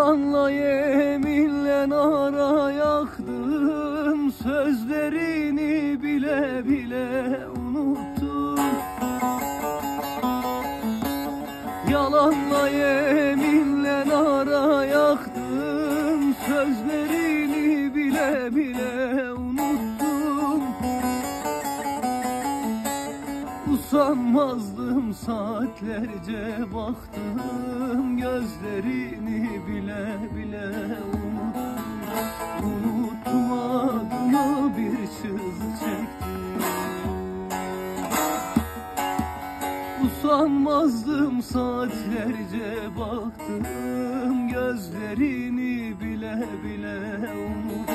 Yalanla yeminle nara yaktım, sözlerini bile bile unuttum. Yalanla yeminle nara yaktım, sözlerini bile bile unuttum. Usanmazdım, saatlerce baktım, gözlerini bile bile unuttum. Unuttum, adına bir çığlık çektim. Usanmazdım, saatlerce baktım, gözlerini bile bile unuttum.